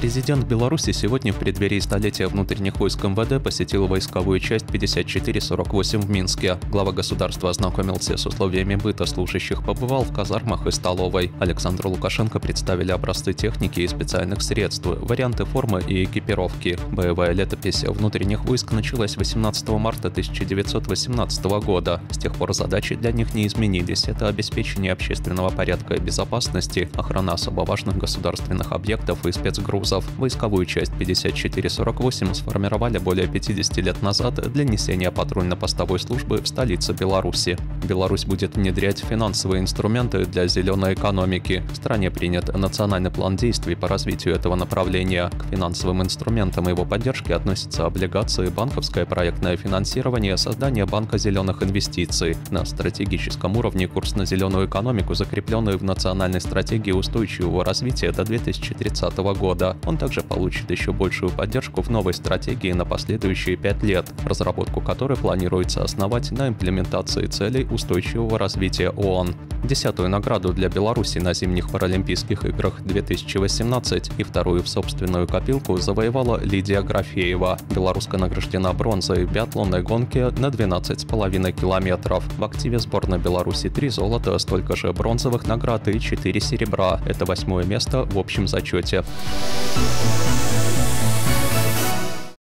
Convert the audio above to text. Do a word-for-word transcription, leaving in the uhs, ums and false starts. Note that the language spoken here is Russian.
Президент Беларуси сегодня в преддверии столетия внутренних войск эм вэ дэ посетил войсковую часть пятьдесят четыре сорок восемь в Минске. Глава государства ознакомился с условиями быта служащих, побывал в казармах и столовой. Александру Лукашенко представили образцы техники и специальных средств, варианты формы и экипировки. Боевая летопись внутренних войск началась восемнадцатого марта тысяча девятьсот восемнадцатого года. С тех пор задачи для них не изменились. Это обеспечение общественного порядка и безопасности, охрана особо важных государственных объектов и спецгрузов. Войсковую часть пятьдесят четыре сорок восемь сформировали более пятидесяти лет назад для несения патрульно-постовой службы в столице Беларуси. Беларусь будет внедрять финансовые инструменты для зеленой экономики. В стране принят национальный план действий по развитию этого направления. К финансовым инструментам и его поддержки относятся облигации, банковское проектное финансирование, создание банка зеленых инвестиций. На стратегическом уровне курс на зеленую экономику, закрепленный в национальной стратегии устойчивого развития до две тысячи тридцатого года. Он также получит еще большую поддержку в новой стратегии на последующие пять лет, разработку которой планируется основать на имплементации целей устойчивого развития ООН. Десятую награду для Беларуси на зимних Паралимпийских играх две тысячи восемнадцать и вторую в собственную копилку завоевала Лидия Графеева. Белоруска награждена бронзой в биатлонной гонке на двенадцать с половиной километров. В активе сборной Беларуси три золота, столько же бронзовых наград и четыре серебра. Это восьмое место в общем зачете. We'll be right back.